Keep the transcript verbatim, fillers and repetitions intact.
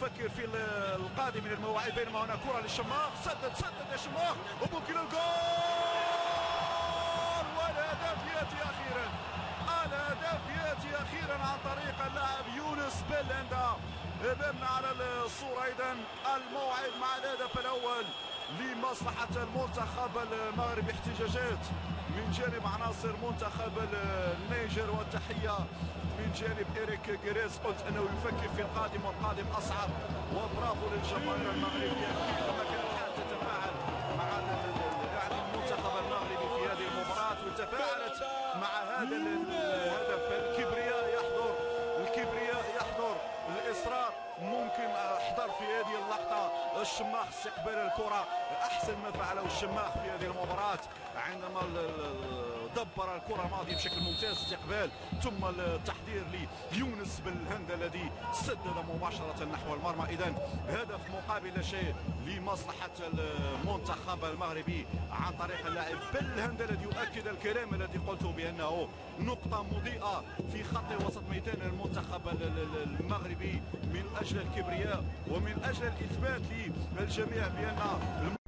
يفكر في القادم من المواعيد، بينما هنا كره للشماخ، سدد سدد يا شماخ وممكن الجول، والهدف ياتي اخيرا، الهدف ياتي اخيرا عن طريق اللاعب يونس بلهندا. امامنا على الصوره اذا الموعد مع الهدف الاول لمصلحه المنتخب المغربي. احتجاجات من جانب عناصر منتخب النيجر، والتحيه من جانب إريك جيريز، قلت انه يفكر في القادم والقادم اصعب، وبرافو للجماهير المغربيه كما كانت الحال تتفاعل مع يعني المنتخب المغربي في هذه المباراه، وتفاعلت مع هذا الهدف. الكبرياء يحضر، الكبرياء يحضر، الاصرار ممكن احضر في هذه اللقطه. الشماخ استقبال الكره، احسن ما فعله الشماخ في هذه المباراه عندما دبر الكره الماضيه بشكل ممتاز، استقبال ثم التحضير ليونس بلهند الذي سدد مباشره نحو المرمى. اذا هدف مقابل لا شيء لمصلحه المنتخب المغربي عن طريق اللاعب بلهند، الذي يؤكد الكلام الذي قلته بانه نقطه مضيئه في خط وسط ميدان المنتخب المغربي من اجل الكبرياء ومن اجل الاثبات للجميع بان